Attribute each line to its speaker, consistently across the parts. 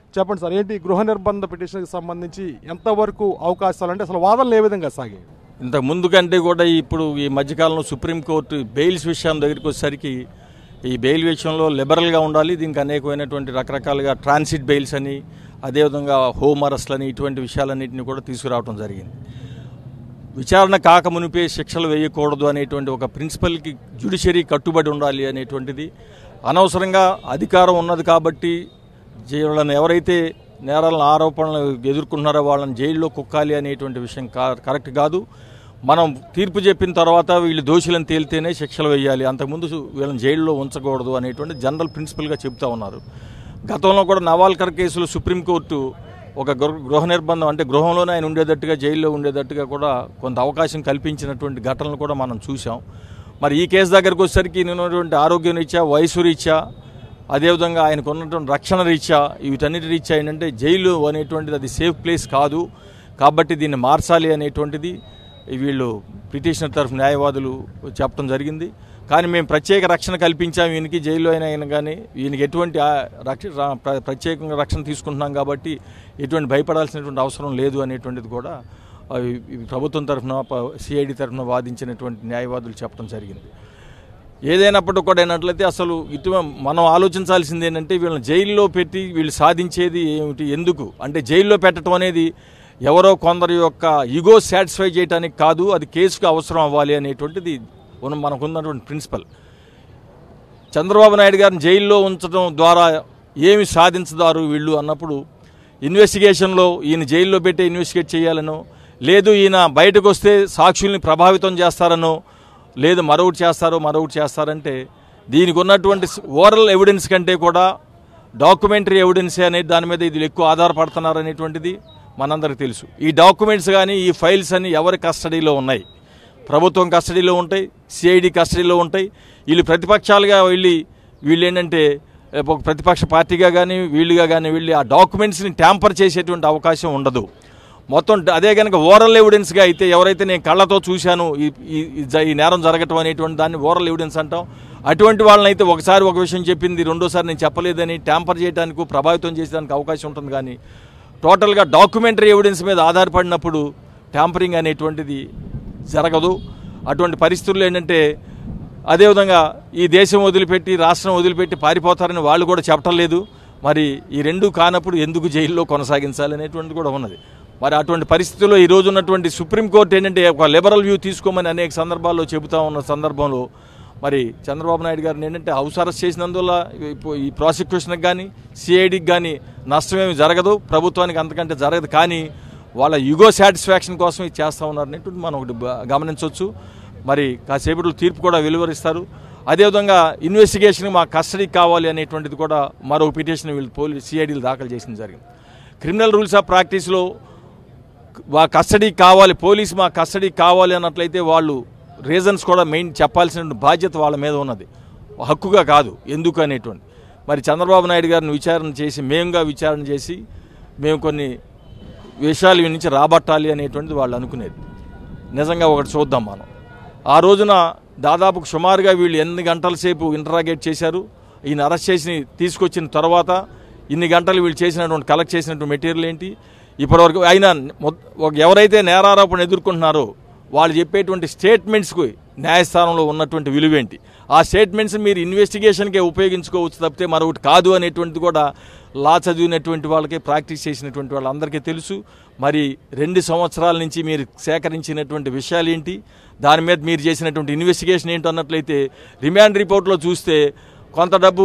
Speaker 1: చెప్పండి సార్, ఏంటి గృహ నిర్బంధ పిటిషన్కి సంబంధించి ఎంతవరకు అవకాశాలు, అంటే అసలు వాదనలు ఏ విధంగా సాగాయి?
Speaker 2: ఇంతకు ముందు కంటే కూడా ఇప్పుడు ఈ మధ్యకాలంలో సుప్రీంకోర్టు బెయిల్స్ విషయం దగ్గరికి వచ్చేసరికి ఈ బెయిల్ విషయంలో లిబరల్గా ఉండాలి, దీనికి అనేకమైనటువంటి రకరకాలుగా ట్రాన్సిట్ బెయిల్స్ అని, అదేవిధంగా హోమ్ అరెస్ట్లు అని, ఇటువంటి విషయాలన్నింటినీ కూడా తీసుకురావడం జరిగింది. విచారణ కాకమునిపే శిక్షలు వేయకూడదు అనేటువంటి ఒక ప్రిన్సిపల్కి జ్యుడిషియరీ కట్టుబడి ఉండాలి అనేటువంటిది. అనవసరంగా అధికారం ఉన్నది కాబట్టి వాళ్ళని ఎవరైతే నేరాలను ఆరోపణలు ఎదుర్కొన్నారో వాళ్ళని జైల్లో కుక్కాలి అనేటువంటి విషయం కరెక్ట్ కాదు. మనం తీర్పు చెప్పిన తర్వాత వీళ్ళు దోషులను తేలితేనే శిక్షలు వేయాలి, అంతకుముందు వీళ్ళని జైల్లో ఉంచకూడదు అనేటువంటి జనరల్ ప్రిన్సిపల్గా చెబుతూ ఉన్నారు. గతంలో కూడా నవాల్కర్ కేసులో సుప్రీంకోర్టు ఒక గృహ నిర్బంధం, అంటే గృహంలోనే ఆయన ఉండేటట్టుగా జైల్లో ఉండేటట్టుగా కూడా కొంత అవకాశం కల్పించినటువంటి ఘటనలు కూడా మనం చూసాం. మరి ఈ కేసు దగ్గరకు వచ్చేసరికి ఉన్నటువంటి ఆరోగ్య రీత్యా, వయసు రీత్యా, అదేవిధంగా ఆయనకు ఉన్నటువంటి రక్షణ రీత్యా, వీటన్నిటి రీత్యా ఏంటంటే జైలు అనేటువంటిది అది సేఫ్ ప్లేస్ కాదు, కాబట్టి దీన్ని మార్చాలి అనేటువంటిది వీళ్ళు పిటిషనర్ తరఫు న్యాయవాదులు చెప్పడం జరిగింది. కానీ మేము ప్రత్యేక రక్షణ కల్పించాము ఈయనకి, జైల్లో అయినా కానీ ఈయనకి ఎటువంటి ప్రత్యేకంగా రక్షణ తీసుకుంటున్నాం కాబట్టి ఎటువంటి భయపడాల్సినటువంటి అవసరం లేదు అనేటువంటిది కూడా ప్రభుత్వం తరఫున, సిఐడి తరఫున వాదించినటువంటి న్యాయవాదులు చెప్పడం జరిగింది. ఏదైనప్పటికీ కూడా ఏంటంటే అసలు మనం ఆలోచించాల్సింది ఏంటంటే వీళ్ళని జైల్లో పెట్టి వీళ్ళు సాధించేది ఏమిటి, ఎందుకు అంటే జైల్లో పెట్టడం అనేది ఎవరో కొందరి యొక్క ఈగో సాటిస్ఫై చేయడానికి కాదు, అది కేసుకు అవసరం అవ్వాలి అనేటువంటిది మనకున్నటువంటి ప్రిన్సిపల్. చంద్రబాబు నాయుడు గారిని జైల్లో ఉంచడం ద్వారా ఏమి సాధించదారు వీళ్ళు అన్నప్పుడు, ఇన్వెస్టిగేషన్లో ఈయన జైల్లో పెట్టి ఇన్వెస్టిగేట్ చేయాలనో, లేదు ఈయన బయటకు వస్తే సాక్షుల్ని ప్రభావితం చేస్తారనో, లేదు మరొకటి చేస్తారంటే దీనికి ఉన్నటువంటి ఓరల్ ఎవిడెన్స్ కంటే కూడా డాక్యుమెంటరీ ఎవిడెన్సే అనేది దాని మీద ఇది ఎక్కువ ఆధారపడుతున్నారు అనేటువంటిది మనందరికీ తెలుసు. ఈ డాక్యుమెంట్స్ కానీ ఈ ఫైల్స్ అన్ని ఎవరి కస్టడీలో ఉన్నాయి? ప్రభుత్వం కస్టడీలో ఉంటాయి, సిఐడి కస్టడీలో ఉంటాయి. వీళ్ళు ప్రతిపక్షాలుగా వీళ్ళు ఏంటంటే ఒక ప్రతిపక్ష పార్టీగా కానీ వీళ్ళుగా కానీ వెళ్ళి ఆ డాక్యుమెంట్స్ని ట్యాంపర్ చేసేటువంటి అవకాశం ఉండదు. మొత్తం అదే కనుక ఓరల్ ఎవిడెన్స్గా అయితే ఎవరైతే నేను కళ్ళతో చూశాను ఈ నేరం జరగటం అనేటువంటి దాన్ని ఓరల్ ఎవిడెన్స్ అంటాం. అటువంటి వాళ్ళని అయితే ఒకసారి ఒక విషయం చెప్పింది రెండోసారి నేను చెప్పలేదని ట్యాంపర్ చేయడానికి, ప్రభావితం చేసేదానికి అవకాశం ఉంటుంది. కానీ టోటల్గా డాక్యుమెంటరీ ఎవిడెన్స్ మీద ఆధారపడినప్పుడు ట్యాంపరింగ్ అనేటువంటిది జరగదు. అటువంటి పరిస్థితుల్లో ఏంటంటే అదేవిధంగా ఈ దేశం వదిలిపెట్టి, రాష్ట్రం వదిలిపెట్టి పారిపోతారని వాళ్ళు కూడా చెప్పటం లేదు. మరి ఈ రెండూ కానప్పుడు ఎందుకు జైల్లో కొనసాగించాలి అనేటువంటి కూడా ఉన్నది. మరి అటువంటి పరిస్థితుల్లో ఈరోజు ఉన్నటువంటి సుప్రీంకోర్టు ఏంటంటే ఒక లిబరల్ వ్యూ తీసుకోమని అనేక సందర్భాల్లో చెబుతూ ఉన్న సందర్భంలో మరి చంద్రబాబు నాయుడు గారిని ఏంటంటే హౌస్ అరెస్ట్ చేసినందువల్ల ఈ ప్రాసిక్యూషన్కి కానీ సిఐడికి కానీ నష్టమేమి జరగదు, ప్రభుత్వానికి అంతకంటే జరగదు. కానీ వాళ్ళ యుగో సాటిస్ఫాక్షన్ కోసం ఇది చేస్తూ ఉన్నారనేటువంటి మనం ఒకటి గమనించవచ్చు. మరి కాసేపట్లో తీర్పు కూడా వెలువరిస్తారు. అదేవిధంగా ఇన్వెస్టిగేషన్ మా కస్టడీకి కావాలి అనేటువంటిది కూడా మరో పిటిషన్ వీళ్ళు సిఐడీలు దాఖలు చేసిన జరిగింది. క్రిమినల్ రూల్స్ ఆఫ్ ప్రాక్టీస్లో మా కస్టడీకి కావాలి, పోలీసు మా కస్టడీకి కావాలి అన్నట్లయితే వాళ్ళు రీజన్స్ కూడా మెయిన్ చెప్పాల్సిన బాధ్యత వాళ్ళ మీద ఉన్నది, హక్కుగా కాదు, ఎందుకు అనేటువంటి. మరి చంద్రబాబు నాయుడు గారిని విచారణ చేసి మేము కొన్ని విషయాలు నుంచి రాబట్టాలి అనేటువంటిది వాళ్ళు అనుకునేది. నిజంగా ఒకటి చూద్దాం మనం. ఆ రోజున దాదాపు సుమారుగా వీళ్ళు ఎన్ని గంటల సేపు ఇంటరాగేట్ చేశారు, ఈయన అరెస్ట్ చేసి తీసుకొచ్చిన తర్వాత ఇన్ని గంటలు వీళ్ళు చేసినటువంటి కలెక్ట్ చేసినటువంటి మెటీరియల్ ఏంటి, ఇప్పటివరకు అయినా ఎవరైతే నేరారోపణ ఎదుర్కొంటున్నారో వాళ్ళు చెప్పేటువంటి స్టేట్మెంట్స్కి న్యాయస్థానంలో ఉన్నటువంటి విలువేంటి, ఆ స్టేట్మెంట్స్ మీరు ఇన్వెస్టిగేషన్కే ఉపయోగించుకోవచ్చు తప్పితే మరొకటి కాదు అనేటువంటిది కూడా లా చదివినటువంటి వాళ్ళకి, ప్రాక్టీస్ చేసినటువంటి వాళ్ళందరికీ తెలుసు. మరి 2 సంవత్సరాల నుంచి మీరు సేకరించినటువంటి విషయాలు ఏంటి, దాని మీద మీరు చేసినటువంటి ఇన్వెస్టిగేషన్ ఏంటి అన్నట్లయితే రిమాండ్ రిపోర్ట్లో చూస్తే కొంత డబ్బు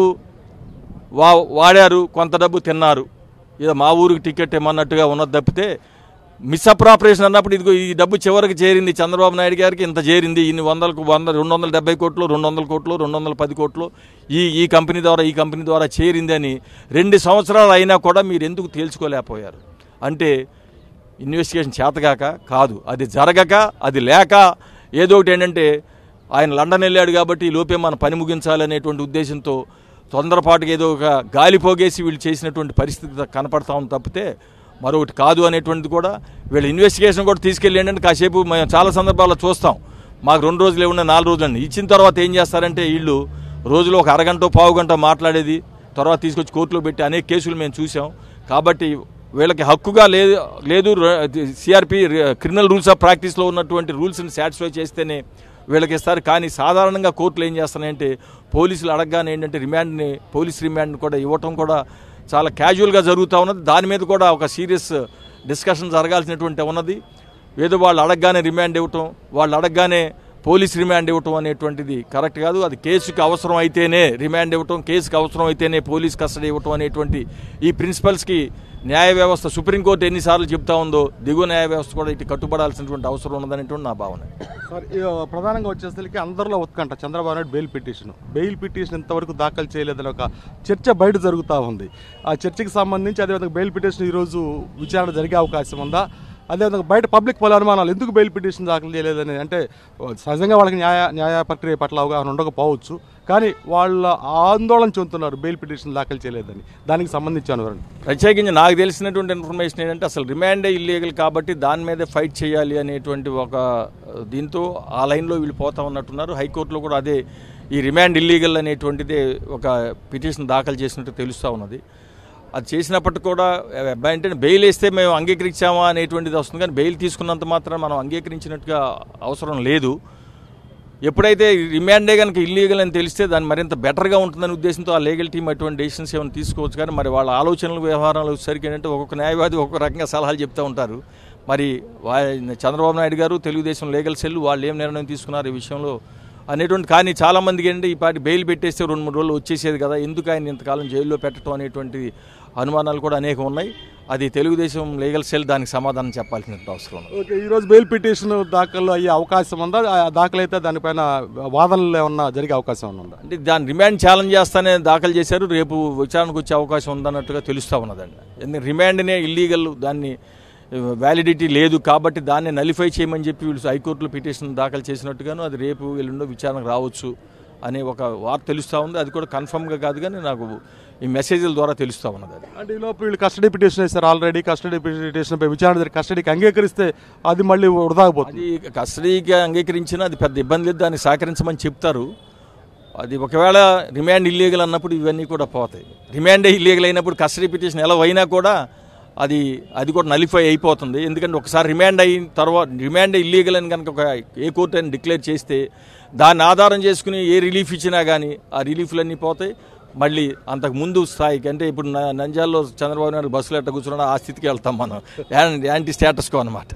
Speaker 2: వాడారు, కొంత డబ్బు తిన్నారు, ఏదో మా ఊరికి టికెట్ ఇమ్మన్నట్టుగా ఉన్నది తప్పితే మిస్అప్రాపరేషన్ అన్నప్పుడు ఇదిగో ఈ డబ్బు చివరికి చేరింది చంద్రబాబు నాయుడు గారికి, ఇంత చేరింది, ఇన్ని 270 కోట్లు, 200 కోట్లు, 210 కోట్లు ఈ కంపెనీ ద్వారా చేరింది అని 2 సంవత్సరాలు అయినా కూడా మీరు ఎందుకు తేల్చుకోలేకపోయారు? అంటే ఇన్వెస్టిగేషన్ చేతగాక కాదు, అది జరగక, అది లేక, ఏదో ఒకటి ఏంటంటే ఆయన లండన్ వెళ్ళాడు కాబట్టి ఈ లోపే మన పని ముగించాలనేటువంటి ఉద్దేశంతో తొందరపాటుగా ఏదో ఒక గాలిపోగేసి వీళ్ళు చేసినటువంటి పరిస్థితి కనపడతా ఉంది తప్పితే మరొకటి కాదు అనేటువంటిది కూడా వీళ్ళ ఇన్వెస్టిగేషన్ కూడా తీసుకెళ్ళి ఏంటంటే కాసేపు మేము చాలా సందర్భాల్లో చూస్తాం, మాకు 2 రోజులు ఏమన్నా 4 రోజులు ఇచ్చిన తర్వాత ఏం చేస్తారంటే వీళ్ళు రోజులో ఒక అరగంట పావు గంట మాట్లాడేది తర్వాత తీసుకొచ్చి కోర్టులో పెట్టి అనేక కేసులు మేము చూసాం. కాబట్టి వీళ్ళకి హక్కుగా లేదు సిఆర్పి క్రిమినల్ రూల్స్ ఆఫ్ ప్రాక్టీస్లో ఉన్నటువంటి రూల్స్ని సాటిస్ఫై చేస్తేనే వీళ్ళకి ఇస్తారు. కానీ సాధారణంగా కోర్టులు ఏం చేస్తున్నాయంటే పోలీసులు అడగగానే ఏంటంటే పోలీస్ రిమాండ్ని కూడా ఇవ్వటం కూడా చాలా క్యాజువల్గా జరుగుతూ ఉన్నది. దాని మీద కూడా ఒక సీరియస్ డిస్కషన్ జరగాల్సినటువంటి ఉన్నది. ఏదో వాళ్ళు అడగగానే రిమాండ్ ఇవ్వటం, వాళ్ళు అడగగానే పోలీస్ రిమాండ్ ఇవ్వటం అనేటువంటిది కరెక్ట్ కాదు. అది కేసుకి అవసరం అయితేనే రిమాండ్ ఇవ్వటం, కేసుకి అవసరం అయితేనే పోలీస్ కస్టడీ ఇవ్వటం అనేటువంటి ఈ ప్రిన్సిపల్స్కి న్యాయ వ్యవస్థ సుప్రీంకోర్టు ఎన్నిసార్లు చెప్తా ఉందో దిగువ న్యాయ వ్యవస్థ కూడా ఇటు కట్టుబడాల్సినటువంటి అవసరం ఉన్నదనేటువంటి నా భావన.
Speaker 1: సార్, ప్రధానంగా వచ్చేసరికి అందరిలో ఉత్కంఠ చంద్రబాబు నాయుడు బెయిల్ పిటిషన్ ఇంతవరకు దాఖలు చేయలేదని ఒక చర్చ బయట జరుగుతూ ఉంది. ఆ చర్చకి సంబంధించి అదేవిధంగా బెయిల్ పిటిషన్ ఈరోజు విచారణ జరిగే అవకాశం ఉందా? అదేవిధంగా బయట పబ్లిక్ పలు అనుమానాలు ఎందుకు బెయిల్ పిటిషన్ దాఖలు చేయలేదని, అంటే సహజంగా వాళ్ళకి న్యాయ ప్రక్రియ పట్ల అవగాహన ఉండకపోవచ్చు, కానీ వాళ్ళ ఆందోళన చెందుతున్నారు బెయిల్ పిటిషన్ దాఖలు చేయలేదని. దానికి సంబంధించి
Speaker 2: ప్రత్యేకించి నాకు తెలిసినటువంటి ఇన్ఫర్మేషన్ ఏంటంటే అసలు రిమాండే ఇల్లీగల్ కాబట్టి దాని మీదే ఫైట్ చేయాలి అనేటువంటి ఒక దీంతో ఆ లైన్లో వీళ్ళు పోతా ఉన్నట్టున్నారు. హైకోర్టులో కూడా అదే ఈ రిమాండ్ ఇల్లీగల్ అనేటువంటిదే ఒక పిటిషన్ దాఖలు చేసినట్టు తెలుస్తూ ఉన్నది. అది చేసినప్పటికి కూడా అంటే బెయిల్ వేస్తే మేము అంగీకరించామా అనేటువంటిది వస్తుంది, కానీ బెయిల్ తీసుకున్నంత మాత్రం మనం అంగీకరించినట్టుగా అవసరం లేదు. ఎప్పుడైతే రిమాండే కనుక ఇల్లీగల్ అని తెలిస్తే దాన్ని మరింత బెటర్గా ఉంటుందనే ఉద్దేశంతో ఆ లీగల్ టీం అటువంటి డెసిషన్స్ ఏమైనా తీసుకోవచ్చు. కానీ మరి వాళ్ళ ఆలోచనలు వ్యవహారాలు వచ్చేసరికి ఏంటంటే ఒక్కొక్క న్యాయవాది ఒక్కొక్క రకంగా సలహాలు చెప్తూ ఉంటారు. మరి చంద్రబాబు నాయుడు గారు, తెలుగుదేశం లీగల్ సెల్ వాళ్ళు ఏం నిర్ణయం తీసుకున్నారు ఈ విషయంలో అనేటువంటి. కానీ చాలామందికి ఏంటంటే ఈ పార్టీ బెయిల్ పెట్టేస్తే 2-3 రోజులు వచ్చేసేది కదా, ఎందుకు ఆయన ఇంతకాలం జైల్లో పెట్టడం అనేటువంటి అనుమానాలు కూడా అనేకం ఉన్నాయి. అది తెలుగుదేశం లీగల్ సెల్ దానికి సమాధానం చెప్పాల్సిన అవసరం ఉంది.
Speaker 1: ఓకే, ఈరోజు బెయిల్ పిటిషన్ దాఖలు అయ్యే అవకాశం ఉందా? దాఖలైతే దానిపైన వాదనలు ఏమన్నా జరిగే అవకాశం ఉందా?
Speaker 2: అంటే దాని రిమాండ్ ఛాలెంజ్ చేస్తానే దాఖలు చేశారు, రేపు విచారణకు వచ్చే అవకాశం ఉందన్నట్టుగా తెలుస్తూ ఉన్నదండి. ఎందుకంటే రిమాండ్నే ఇల్లీగల్, దాన్ని వ్యాలిడిటీ లేదు కాబట్టి దాన్ని నలిఫై చేయమని చెప్పి వీళ్ళు హైకోర్టులో పిటిషన్ దాఖలు చేసినట్టుగాను అది రేపు ఎల్లుండో విచారణకు రావచ్చు అనే ఒక వార్త తెలుస్తూ ఉంది. అది కూడా కన్ఫర్మ్గా కాదు, కానీ నాకు ఈ మెసేజ్ల ద్వారా తెలుస్తూ ఉన్నది. అది
Speaker 1: అంటే ఈలోపు వీళ్ళు కస్టడీ పిటిషన్ వేస్తారు ఆల్రెడీ. కస్టడీ పిటిషన్పై విచారణ కస్టడీకి అంగీకరిస్తే అది మళ్ళీ వృధాపోతుంది.
Speaker 2: అది కస్టడీకి అంగీకరించినా అది పెద్ద ఇబ్బంది లేదు, దాన్ని సహకరించమని చెప్తారు. అది ఒకవేళ రిమాండ్ ఇల్లీగల్ అన్నప్పుడు ఇవన్నీ కూడా పోతాయి. రిమాండే ఇల్లీగల్ అయినప్పుడు కస్టడీ పిటిషన్ ఎలా అయినా కూడా అది కూడా నలిఫై అయిపోతుంది. ఎందుకంటే ఒకసారి రిమాండ్ అయిన తర్వాత రిమాండ్ ఇల్లీగల్ అని కనుక ఏ కోర్టు అని డిక్లేర్ చేస్తే దాన్ని ఆధారం చేసుకుని ఏ రిలీఫ్ ఇచ్చినా కానీ ఆ రిలీఫ్లన్నీ పోతాయి. మళ్ళీ అంతకు ముందు స్థాయికి, అంటే ఇప్పుడు నంద్యాలలో చంద్రబాబు నాయుడు బస్సులో ఎట్ట కూర్చున్నాడో ఆ స్థితికి వెళ్తాం మనం, యాంటీ స్టేటస్ కో అనమాట.